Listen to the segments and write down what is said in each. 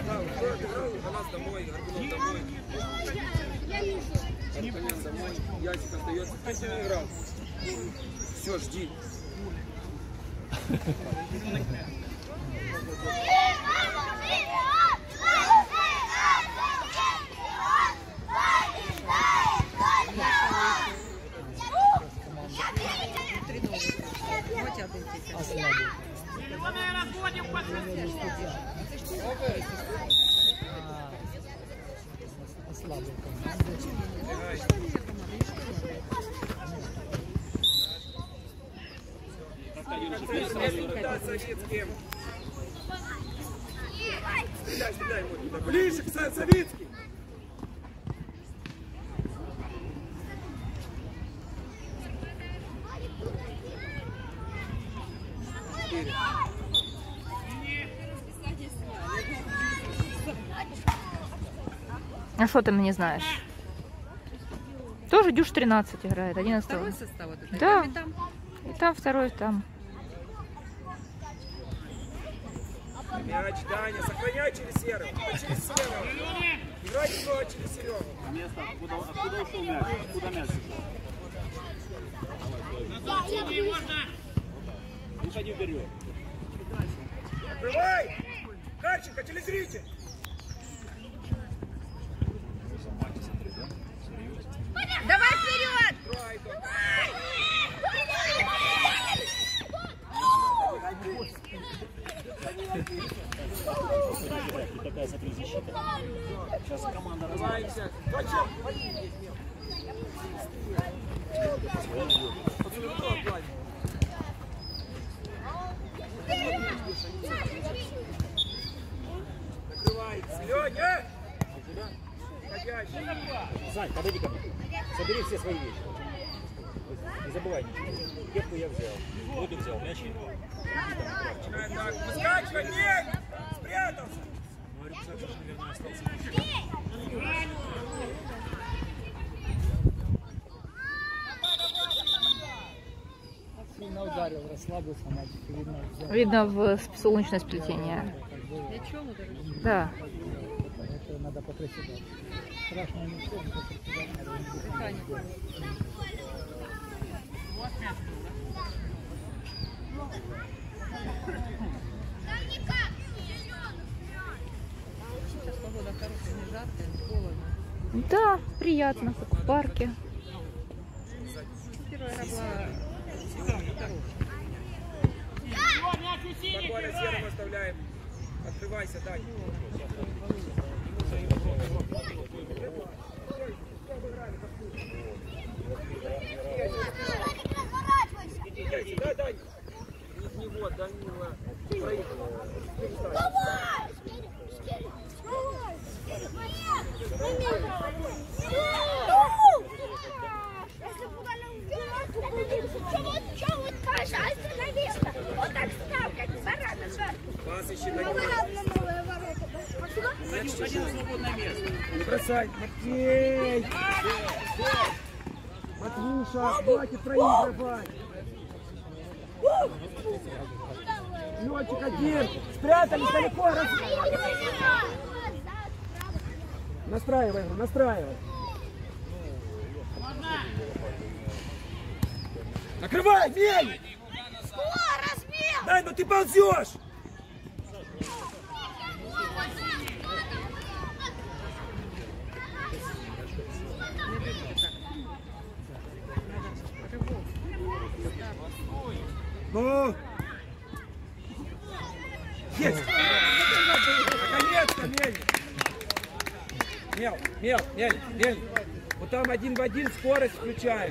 Галас домой, Горбунов домой. Арканян домой, Ясик остается. Кто с ним играл? Все, жди. Советским. Стреляй вот туда. Ближе к Советским. А что ты мне знаешь? Тоже Дюш 13 играет, 11. Второй состав? Это да. И там второй, там. Мяч, Даня, сохраняй через Серого. Через Серого. Играй его через Серого. Место, откуда ушел мяч? Откуда мяч? Выходи вперед. Открывай! Харченко, телезритель! давай вперед! Такая защита. Сейчас команда развивается. Накрывается. Леня! Сань, подойди ко мне. Собери все свои вещи. Не забывай ничего. Кепку я взял. Воду взял, мяч. Начинай так. Выскакивай, бей! Спрятался! Ну, рюкзак же, наверное, остался. Сильно ударил, расслабился мальчик. Видно в солнечное сплетение. Да. Это надо поприседать. Страшно не все, но поприседать надо. Сейчас погода хорошая, не жаркая, не холодно. Да, приятно, как в парке. Первая игра была хорошая. Спокойно, Серого оставляем. Открывайся, Дань. Да, Дань. Не вот, Данила. Пас ищи на него. Не бросай. Матвей! Матвуша, хватит проигрывать. Лётчик один. Спрятались далеко. Настраивай игру, настраивай. Накрывай, бей! Дай, ну ты ползешь! Ну! Есть! Наконец-то, Мель! Мель! Вот там один в один скорость включаем.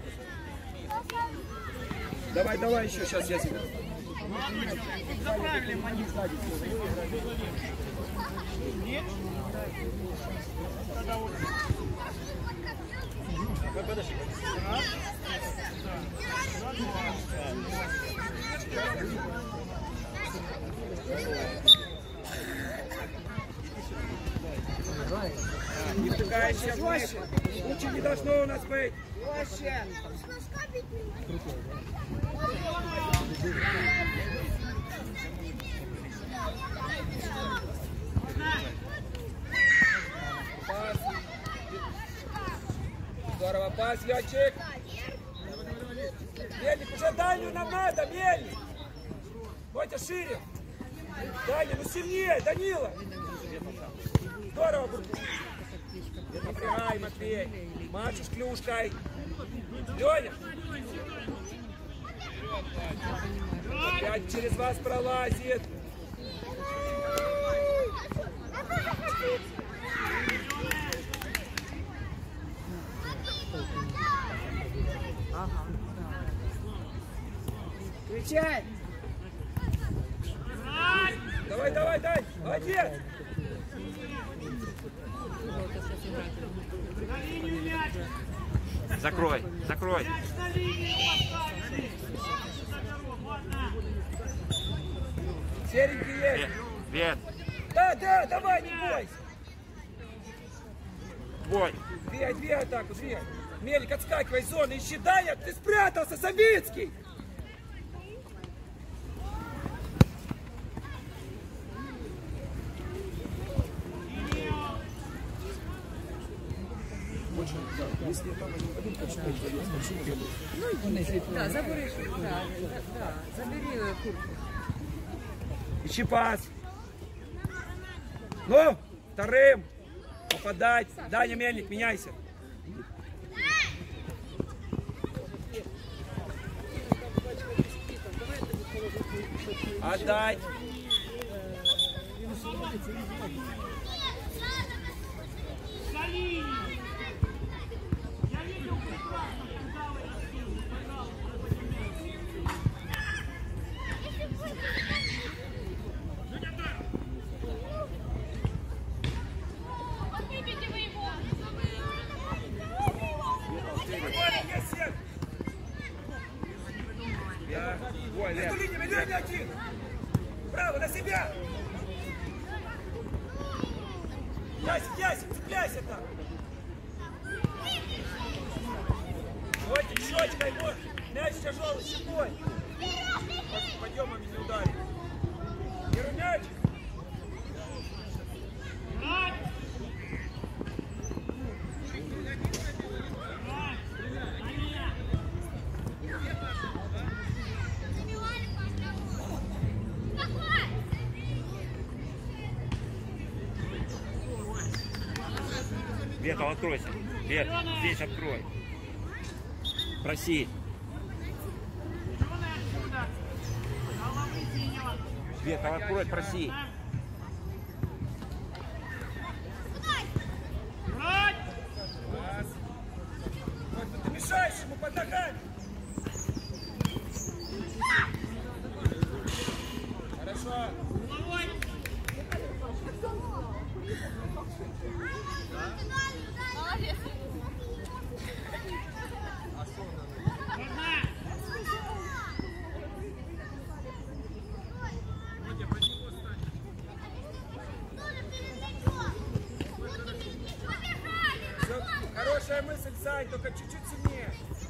Давай еще, сейчас я себе. Заправили они сзади. Не втыкаешься в них. Лучше не должно у нас быть. Пас, Лётчик. Мельник, уже дальнюю нам надо, Мельник. Мотя, шире. Даня, ну сильнее, Данила. Здорово, Бурбу. Напрягай, Матвей. Маша с клюшкой. Леня. Опять через вас пролазит. Кричай! Давай, давай, Дань! Молодец! Закрой, закрой. Серенький есть! Вет. Да, да, давай, не бойся! Бой. Две атаку, две! Мельник, отскакивай, зоны, ищи, Даня, ты спрятался, Савицкий! Да, забери, да, забери куртку. Ищи пас! Ну, вторым! Попадать! Даня, Мельник, меняйся! Отдать! Между линиями, Леня один! Право, на себя! Ясик, цепляйся там! Вот щечкой, вот! Мяч тяжелый, щекой! Подъемами не ударит! Беру мяч! Ветал, откройся. Вет, здесь открой. Проси. Ветал, открой, проси. Ты мешаешь ему под ногами! Хорошо! Хорошая мысль, Сань, только чуть-чуть сильнее.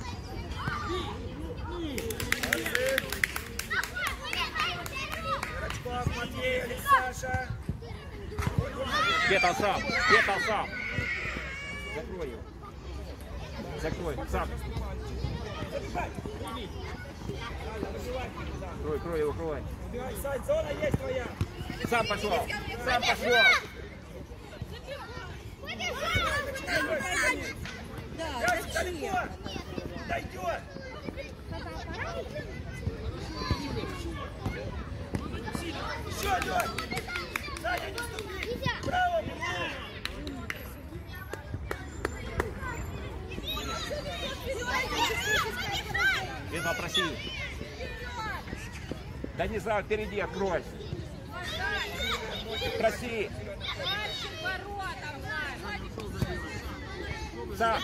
Рачков, Матвей, Алексаша. Ветал сам, Ветал сам. Закрой его. Закрой, сам. Крой его, крой. Сань, зона есть твоя. Сам пошел, сам пошел. Да, Далеко! Дойдет! Еще, Лёнь! Саня, не ступи! Браво! Ветал, проси. Да не знаю, впереди открой. Проси. Сам.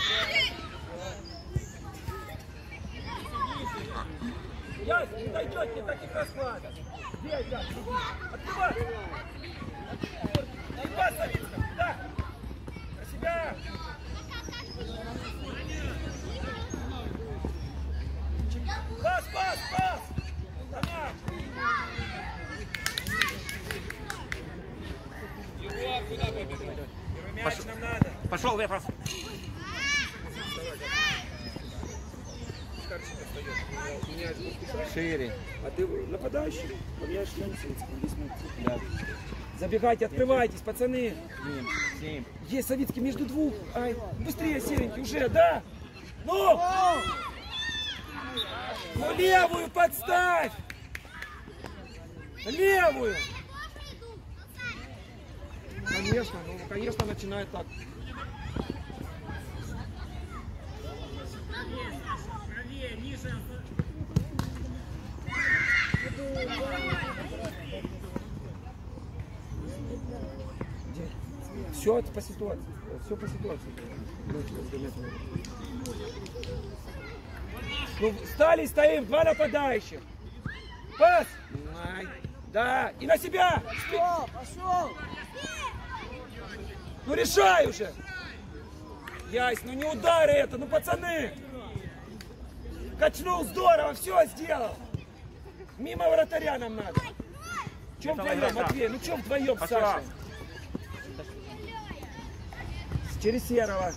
Ясно, не дойдет, не таких раскладов. Где я? Открывай! Открывай, Савицкая! Да! На себя! Пас! Коня! Первый мяч нам надо. Пошел, Ветал. мяч будешь писать? Шире. А ты нападающий? Поменяешь член Савицкий. Да. Забегайте, открывайтесь, пацаны. 7. Есть Савицкий между двух. Ай, быстрее, серенький, уже, да? Ну! Ну, левую подставь! Левую! Конечно, начинает так. Все это по ситуации. Все по ситуации. Ну, стали, стоим, два нападающих. Пас! Ай, да, и на себя! Пошел! Ну решай уже! Ясь, ну не удары это, ну пацаны! Качнул здорово, все сделал! Мимо вратаря нам надо. Че вдвоем, Матвей? Ну че вдвоем, Саша? Через Серого.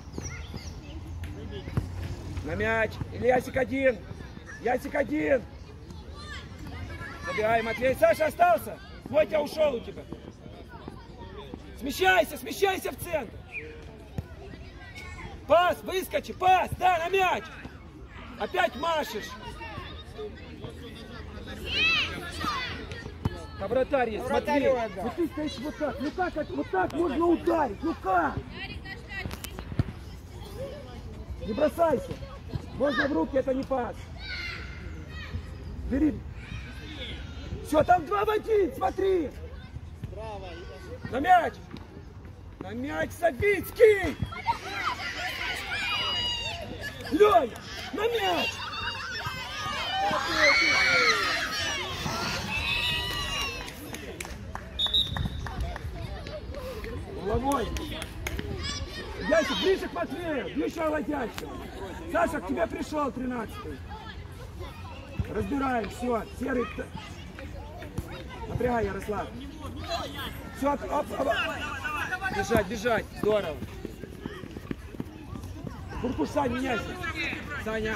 На мяч. Ильясик один. Ясик один. Забегай, Матвей. Саша остался. Мотя ушел у тебя. Смещайся, смещайся в центр. Пас, выскочи, пас, да, на мяч. Опять машешь. А вратарь есть, Матвей. Вот ты стоишь вот так. Ну как, вот так можно ударить? Ну как? Не бросайся. Можно в руки, это не пас. Бери. Все, там 2 в 1, смотри. На мяч. На мяч Савицкий. Леня, на мяч. Угловой. Ясик, ближе к Матвею, ближе Володящего. Саша, к тебе пришел 13-й. Разбираем, все, серый. Напрягай, Ярослав. Все, бежать, бежать, здорово. Куркуш, Сань, меняйся. Саня.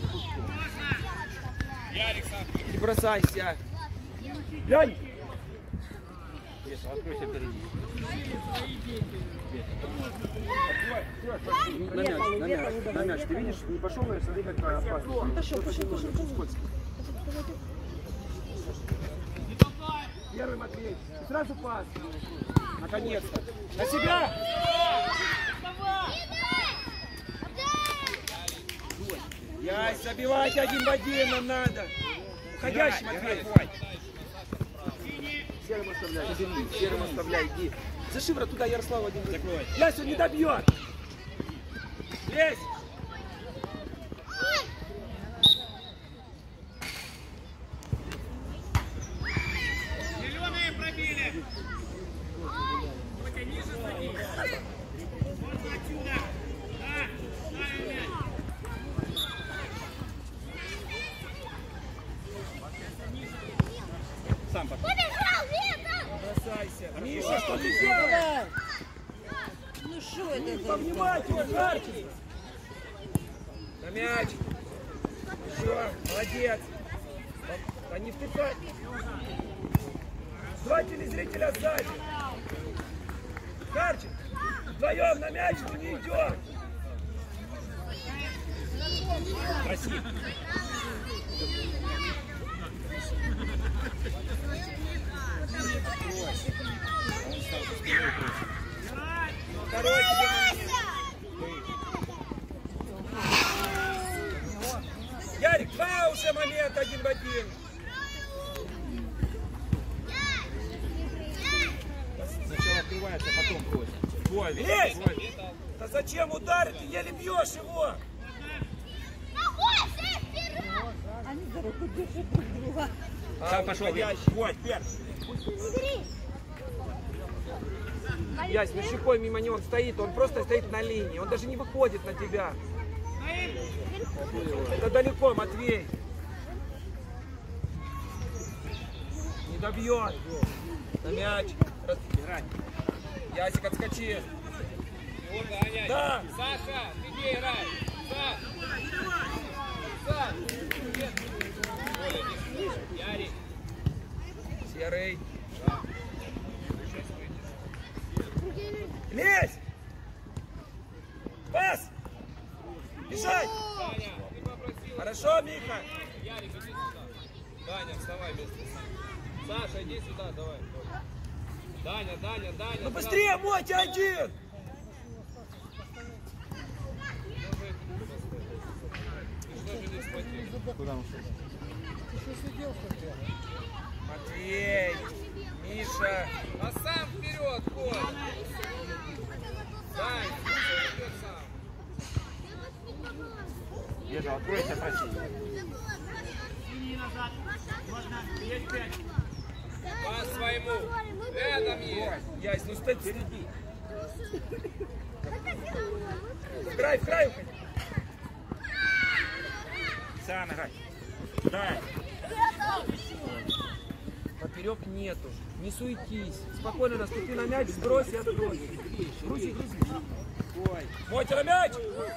Не бросайся. Лень. Откройся впереди. На мяч. Ты видишь, не пошел, но смотри, как опасно. Пошел. Первый Матвей. Сразу пас. Наконец-то. На себя! Ясь, забивать 1 в 1 нам надо. Входящий, Матвей. Серым оставляй, серым оставляй, иди. За шиворот туда Ярослава один. Ясь, он не добьет. Лезь. Зеленые пробили. Ниже садись. Можно отсюда. Да, ставим мяч. Сам пошел. Бросайся. Миша, что ты делаешь? Ну что это за... Повнимательно, Харченко. На мяч. Еще, молодец. Да не втыкай. 2 телезрителя сзади. Харченко, вдвоем на мяч, но не идет. Красиво. Второй тебе момент. Ярик, 2 уже момент 1 в 1. Сначала открывается, потом просит. Лезь! Да зачем ударить? Ты еле бьешь его. Они за руку держат друг друга. Сам пошел. Вот, вверх. Ясь, ну щекой мимо него он стоит, он просто стоит на линии, он даже не выходит на тебя. Это далеко, Матвей. Не добьет. На мяч. Ясик, отскочи. Да. Саша, ты где играешь? Саша. Саша. Даня, вставай вместе. Саша, иди сюда, давай. Даня, Даня, Даня. Ну быстрее, Мотя, один! Куда он шел? Ты что сидел, что ли? Матвей, Миша. А сам вперед, Коль. Дань, вперед сам. Еду, откройся, проси. Пас своему. Рядом есть. Ясь, ну стой впереди. В край уходи. Сам играй. Дай. Поперек нету. Не суетись. Спокойно наступи на мяч, сбрось и открой. Грузи. Ой. Мотя на мяч!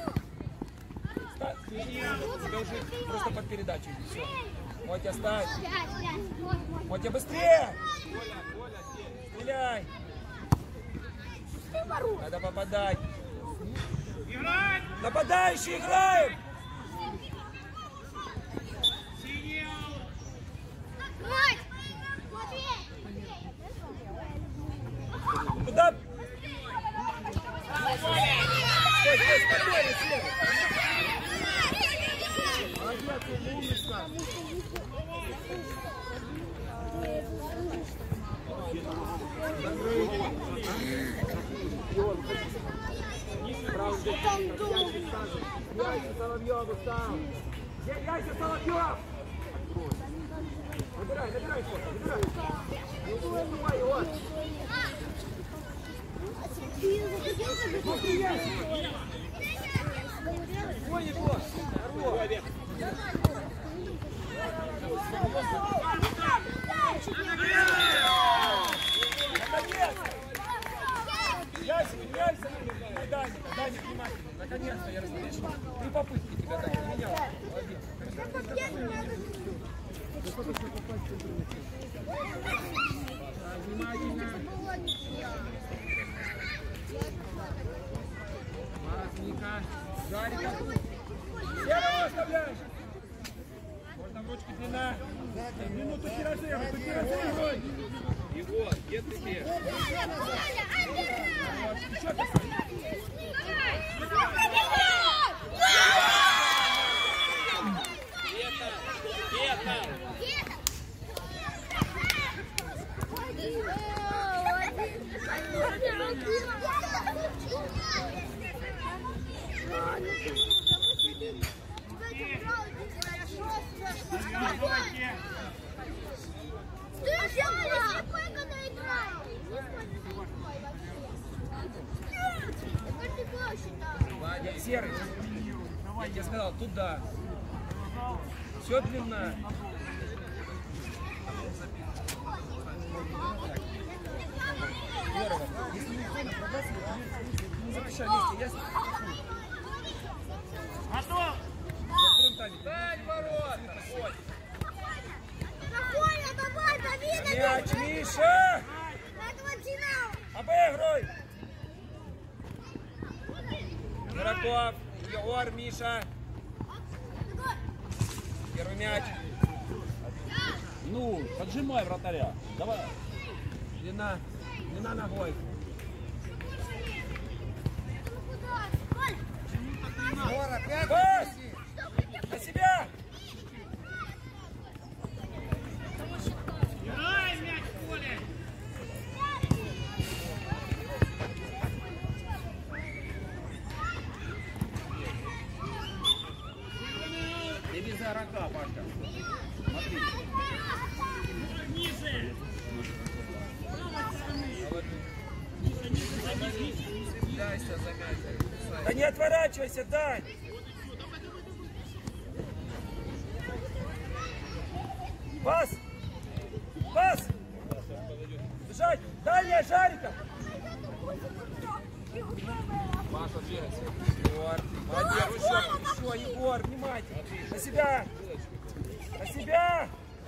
Тебя уже просто под передачу иди. Все. Мотя, ставь. Мотя, быстрее! Стреляй! Надо попадать. Нападающий, играем! Куда? Стой, спокойно, Сева. Молодец, умничка. Яйца Соловьев устал. Яйца Соловьев! Набирай, фото, набирай. Не уступай его. Ой, Егор! Здорово! Яйца! Даня, внимательно. Наконец-то я разрешил. 3 попытки тебя дали. Меня. Молодец. Внимательно. Мазника. Жарика. Серого оставляешь. Вот там ручки длина. Минуту кирозеру. Тут кирозеру. Егор, где ты бежишь? Что ты? Серый, я тебе сказал, туда. Все длина. Здорово. Если не ходит, не запрещай вместе. Я... Готов! Дай ворот! Мяч, Миша! Обыгрывай! Мираков, Егор, Миша. Первый мяч. Ну, поджимай вратаря. Давай. Длина ногой. Пас! На себя! Играй мяч в поле! Ты без игрока, Пашка. Смотри. Ниже! Дайся за мяч. Да не отворачивайся, Дань! Пас! Пас! Бежать! Дальняя, Жарика! Маша, двигайся. Егор, молодец, еще, Егор, внимательно! На себя! На себя!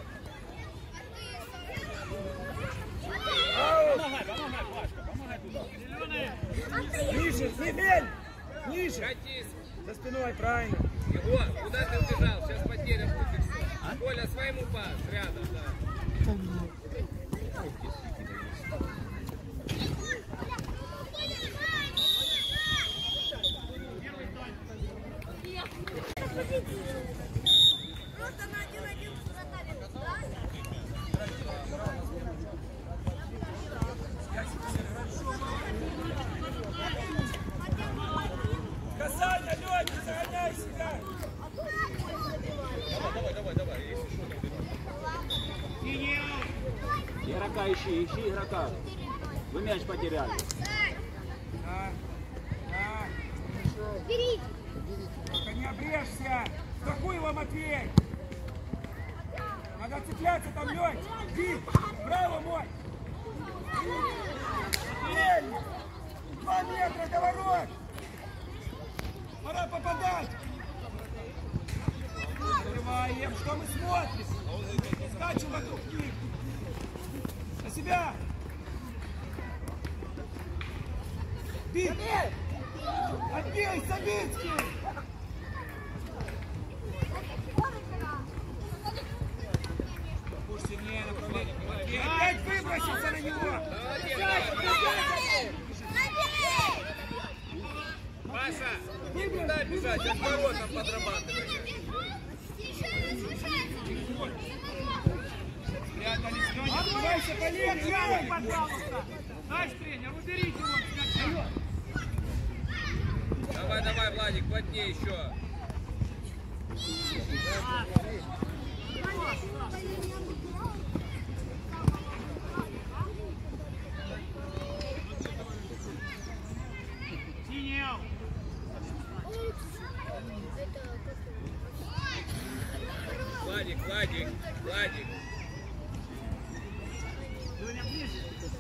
Аут! Помогай, Пашка, помогай туда. Ниже, Емель! Ниже! Катись. За спиной, правильно! Егор, куда ты убежал? Сейчас потеря будет. Коля, своему пас, рядом, да. Касание, Лёнь, не загоняй себя! Давай, если что. Игрока ищи игрока. Вы мяч потеряли. Бери! Только не обрежься! Какой его, Матвей? Надо цепляться там, Лёнь! Иди! Браво, мой! Матвей! 2 метра до ворот! Пора попадать! Открываем! Что мы смотрим? Скачем вокруг них! На себя! Бей! Отбей, Савицкий! Пусть сильнее направление. Матвей, опять выбросится на него! Паша, никуда бежать, от воротом подрабатывай. Открывайся, полет, Лёнь! Пожалуйста. Наш тренер, уберите его с мяча. Давай, Владик, плотнее еще. Синел. Владик. Леня, ближе.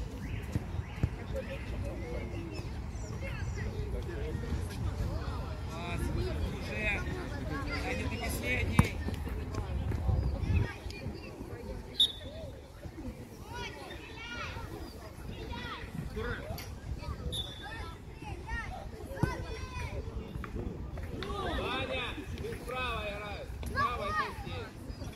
Уже! Один ты последний! Ваня, ты справа играешь. Справа это здесь.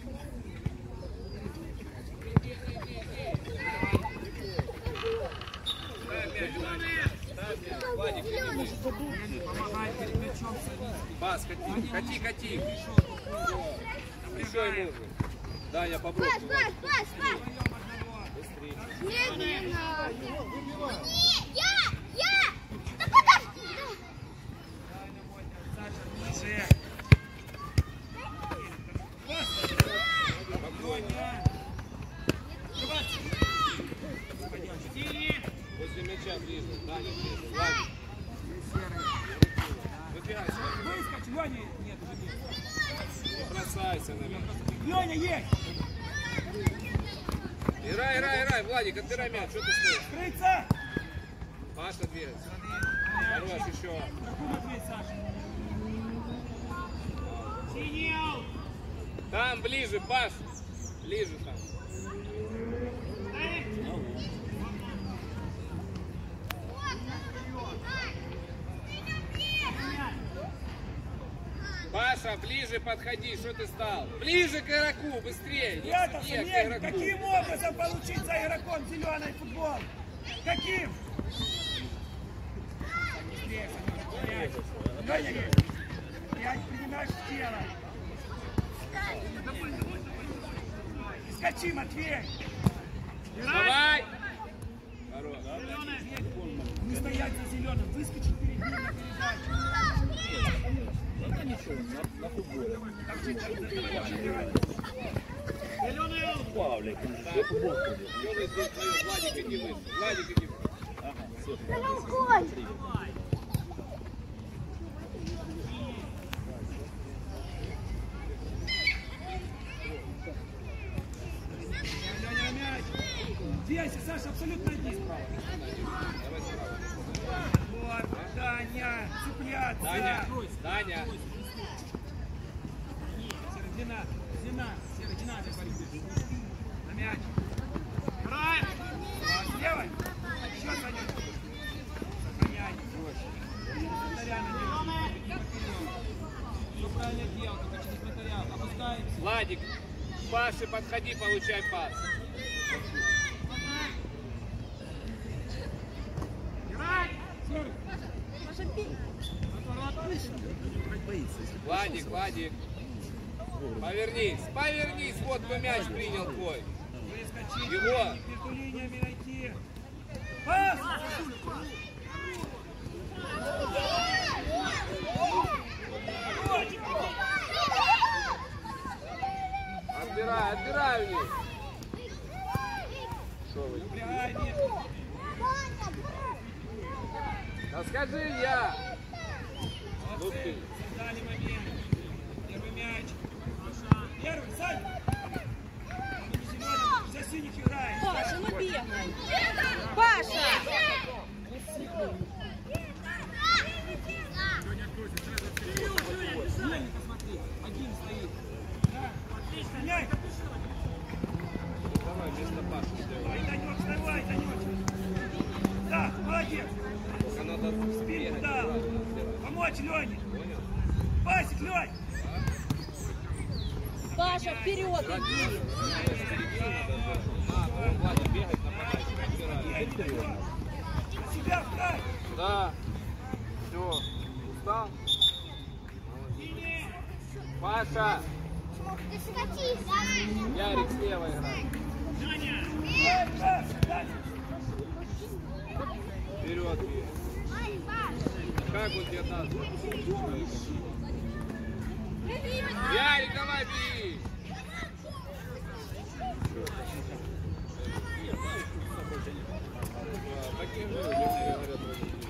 Ставь мяч. Владик, Помогай перед мячом Савицкий. пас, кати. Еще ему. Да, я попробую. Медленно! Я! Да подожди! Ниже! Возле мяча ближе. Даня ближе. Владик. Выбирайся. Выскочь, Лёня! Нет, уже нет. Не бросайся на мяч. Лёня, есть! Играй, Владик, отбирай мяч. Что ты стоишь? Крыться! Паша двигается. Хорош, еще. Матвей, Саша! Синел. Там ближе, Паш. Ближе там. Паша, ближе подходи, что ты стал? Ближе к игроку, быстрее. Ребята, Не к Савелий, игроку. каким образом получить за игроком зеленый футбол? Каким? Быстрее, Санёк, Лёня, я принимаешь в тело. Скачи, Матвей! Давай! Хорош. Не стоять за зеленым, выскочить перед ним на передачу. Это ничего, на футболе. Павлик, я футбол ходил. Лёва здесь твоё, Владик, иди выше. Владик, иди выше. Ага, все. Лёня, мяч! Двигайся, Саша, абсолютно иди справа. Давай справа. Вот, Даня, цепляться! Даня. Середина, середина, на мяч. Играй. Сделай! Еще, Саня! Сохраняй! Вратаря на него! Все правильно делал, только через вратаря. Опускаемся. Владик, Паши, подходи, получай пас. Владик, Владик. Повернись, повернись, вот кто мяч принял твой. Его. Между линиями найти. Пас! Отбирай, отбирай у них. Что вы? Да скажи я. Ну ты. Дали момент. Первый мяч. Первый, Саня. За синих играет. Паша, ну бегай. Паша! Посмотри, один стоит. Отлично, мяч. Давай вместо Паши сделай. Давай, Танечек. Да, молодец. Только надо Спину дал. Помочь Лене. Понял? Пасик, Лень. Паша, вперед иди. Владик бегать, нападать. На себя встань. Да. Все. Устал? Паша. Ты скатись, Даня. Ярик слева играет. Вперед, бей. Как он тебе даст? Ярик, давай бей! Такие же люди говорят.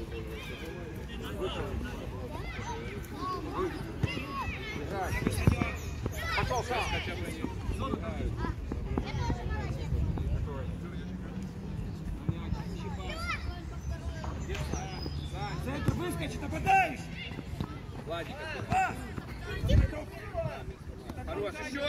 Пошел сам хотя бы не. Центр выскочит, нападающий. Владик, Пас. хорош, еще!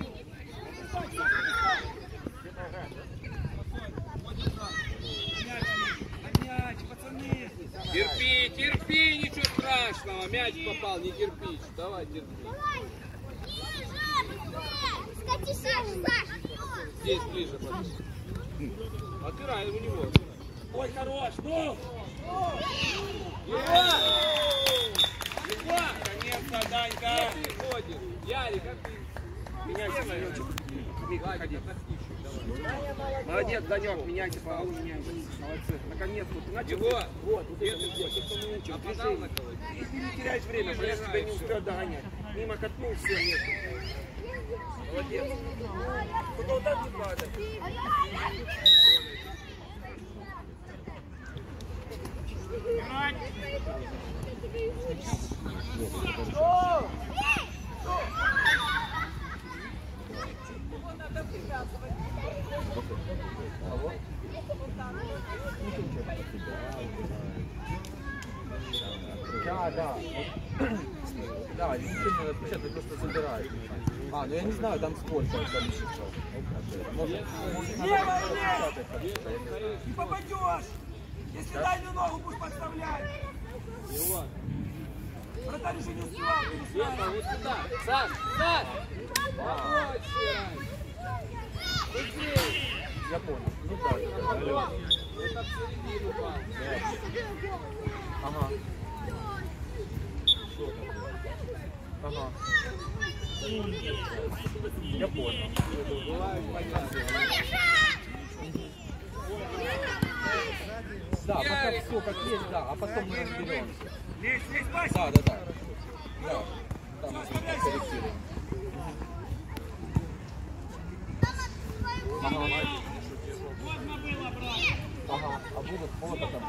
Мяч, пацаны. Терпи, терпи, ничего страшного. Мяч попал, не кирпич. Давай, терпи. Скатись, Саша. Здесь ближе, подожди. Отбирай у него. Ой, хорош, ну. Его! Наконец-то, Данька. Где ты ходишь? Ярик, как ты? Меняйся, Данечек. Владик, отпусти чуть, давай. Молодец, Данек, меняйся, Павел, меняйся. Молодцы. Наконец-то. Ты начал? Его! Вот, вот Где это ты вот. ходишь? Кто научил? Нападал на кого-то? Ты не теряешь время, потому что тебя не успел догонять. Мимо катнул, все, нет. Молодец. Только вот так не падай. Да. Да, ничего не надо отвечать, ты просто забираешь. А, ну я не знаю, там сколько количество. Может, Левая лезь! Не попадешь! Если дальнюю ногу будешь подставлять! Вратарь еще не успевал, не успевал. Вот сюда. Саш, Саш! я понял. Ну да. Это в середину пас. Ага. Ага. Я понял. Да, пока все как есть, да, а потом мы разберемся. Лезь, Вася! Да. Да. Там корректируем. Ага, а будут фото там.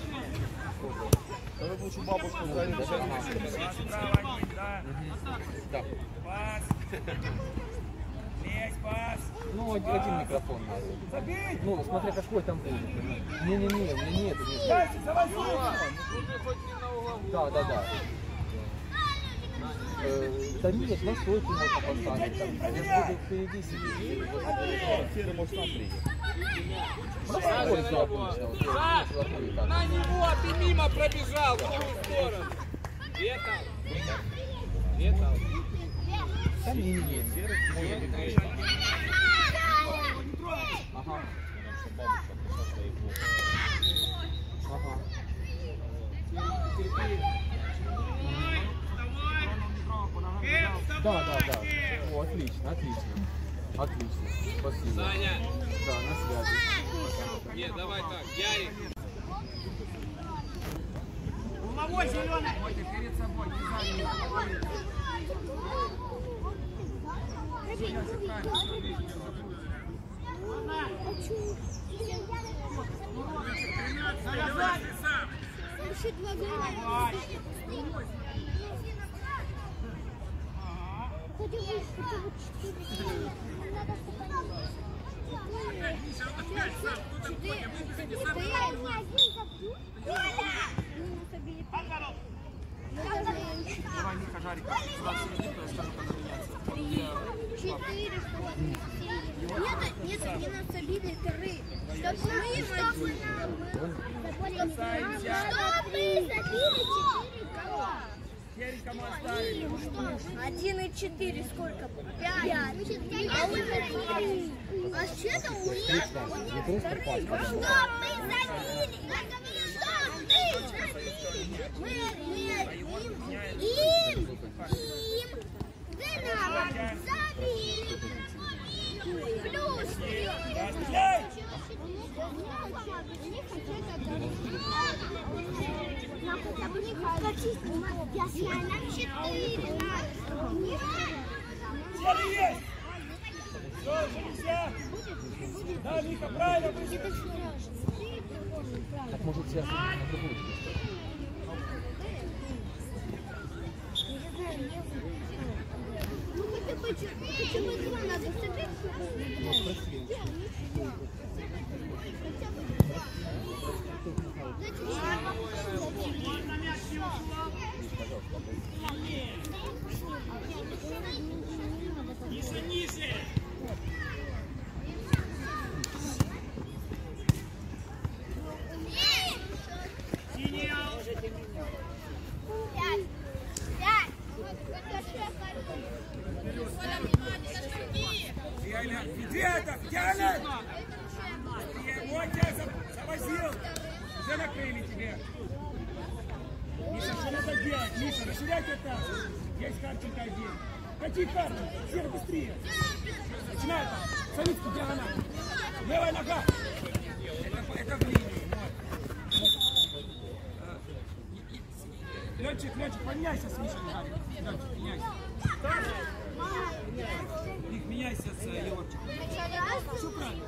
Я лучше бабушку говорит, да. Пас! Лезь, пас! Ну, один микрофон надо. Забей! Ну, смотря какой там будет. Не-не-не, у меня нет. Дальше, завози! Да. Да нет, на стойку можно поставить. Там, я буду впереди сидеть. Ты можешь сам приехать. Саш, на него ты мимо пробежал в другую сторону. Где там? Там не Ага. Ага. Да. О, отлично. Отлично. Спасибо. Саня. Да, на связи. Нет, давай так, Ярик. Угловой зеленый. Перед собой, давай, Миха, Жарика, сюда в середину, я скажу, когда меняться. 4, нет, не нас забили 3. Чтобы мы забили 4 гола. Ярика мы оставили. 1 и 4 сколько? 5. А у них 3. А что-то у них 2. Что мы забили? Что мы забили? Мы им Динамо забили. Плюс 3. Серый есть. Все, нельзя. Да, Миха, правильно. Так может сейчас на другую. Ну хотя бы 2 надо собрать. Ниже, ниже. Синий аут. 5. Где это? Где? Вот я завозил. Уже накрыли тебе. Миша, что надо делать? Миша, расширять это. Есть картинка один. Какие карты? Сера, быстрее. Начинай там. Савицкий диагональ. Левая нога. Это в линию. Летчик, поменяйся с Мишей, Гарри. Летчик, меняйся. Их меняйся с Егорчиком. Все правильно.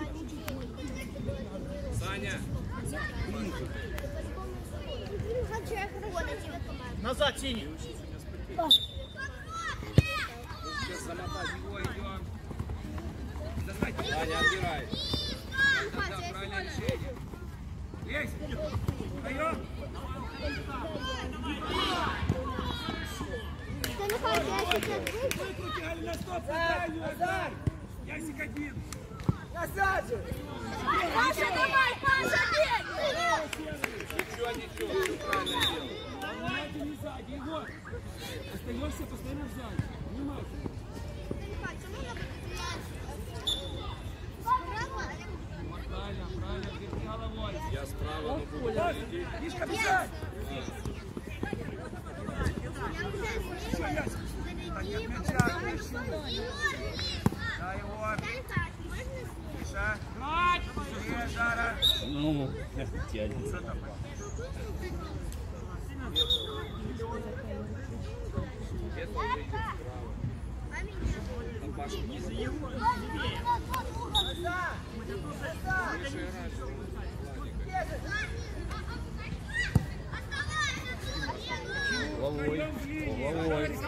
Саня. Назад, синий. Сейчас замотать его, идем. Саня отбирает. Да, правильное решение. Есть. Встаем. Выкрути, Галина, стоп, назад. Ясик один. Назад же. Паша, давай, Паша, бей! Ничего, все правильно сделал. Внимайте, не сзади, Егор. Остаешься постоянно сзади. Внимательно. Правильно, вверх головой. Я справа, но буду идти. Мишка, бежать! Еще, Ясик. Так, нет мяча, да, Егор. Миша. Быстрее, Жара. Ну, тянет. Что такое? Это уже идет справа. А Паша не заехал. Головой. Головой.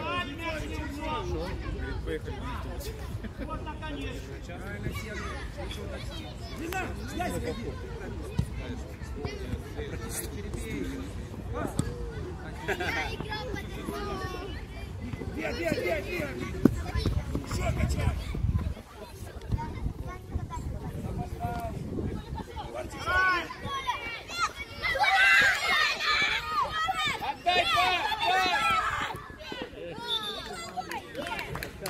Вот наконец. Длина, Ясик один. Две. Еще качай. Отдай, пас!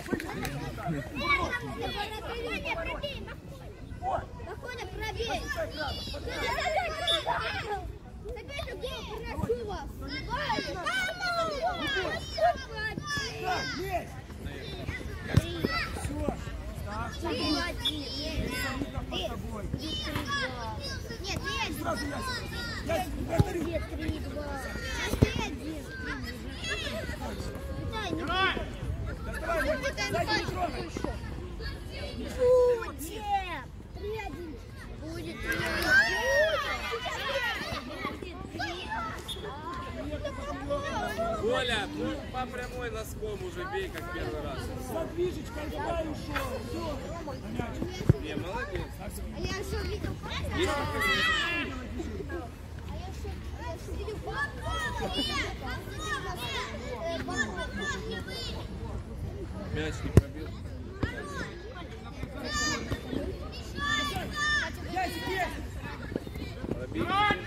Мафоня, пробей, Мафоня, пробей. Такая гол, красиво. Есть! Все! Нет, есть. Сразу я повторю. 2, 3, 2. Будет. Коля, ну по прямой носком уже бей, как первый раз. Задвижечка, давай ушел. Все. Не, молодец. А я еще видел. Есть мяч не пробил. Пробил.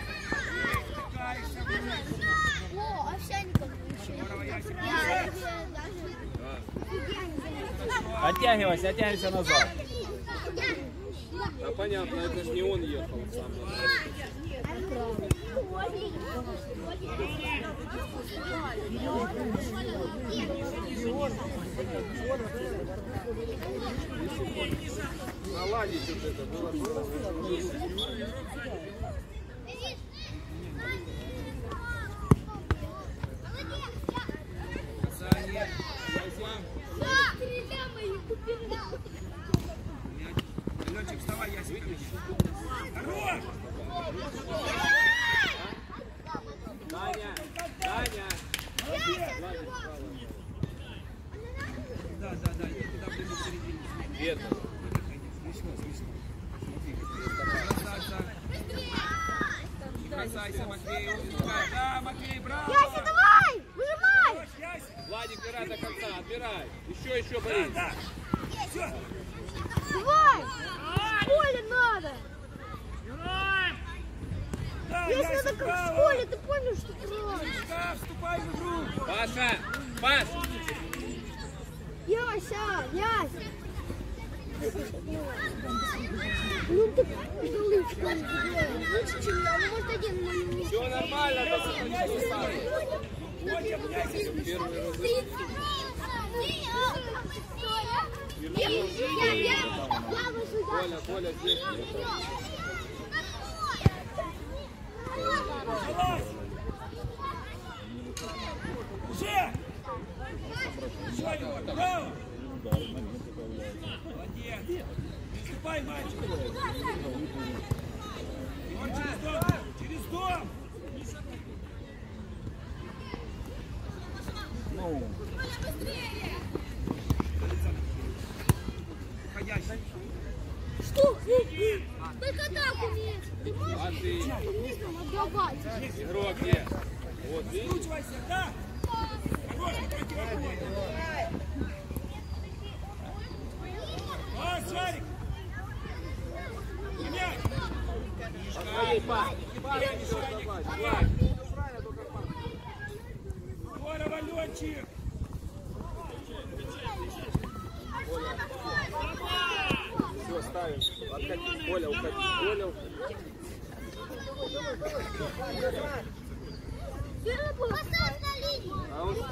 О, Овсянников еще. Оттягивайся, оттягивайся назад. Да понятно, это же не он ехал сам. Наладить вот это было. Ленчик, вставай, я выключи. Хорош! Даня! Даня! Да, я туда приду в середину. Бедно. Смешно. Красавица, Матвей. Да, Матвей, браво! Яся, давай! Выжимай! Владик, играй до конца, отбирай. Еще, Борис. Да. Все. Давай! В школе надо! Да, Если Яся, надо как в браво! школе, ты понял, что правильно? Да, вступай в игру. Паша! Паш! Яся! Ну ты голы в школе делаешь. Лучше, чем я. Ну, может, один, но не Все нормально, да, что самое. Первый раз. Коля, здесь. Уже! Еще, Егор, браво! Молодец! Вступай, мальчик! Егор, через дом! Через дом! Уходящий. Что? Только так умеет. Ты можешь А ты? отдавать? Игрок где? Вот, видишь? Скручивайся, да! Хорош, не противоходи! Пас, Шарик! Мяч! Здорово, Ленчик! Все, ставим. Откати. Коля, уходи. Коля, уходи. Поставь на линию. А он...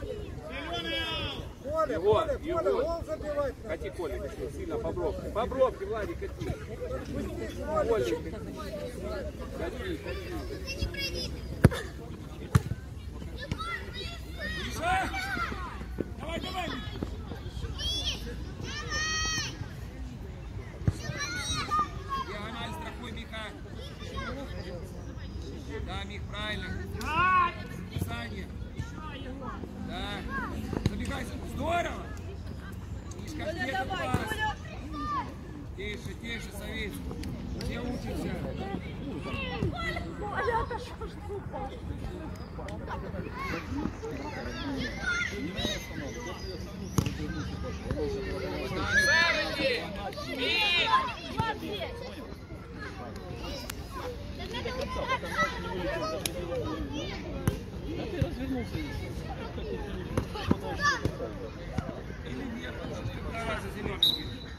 Коля, Егор, Коля, Егор. Коля, гол забивать. Кати, Коля, кати, сильно по бровке. По бровке, Владик, кати. Коля, кати. Миша! Давай! Диагональ страхуй, Миха. Да, Мих, правильно. Саня. Да. Забегай. Здорово. Мишка, где тут пас? Тише, Савич. Все учимся. Ты развернулся. Или нет, раза зеленый.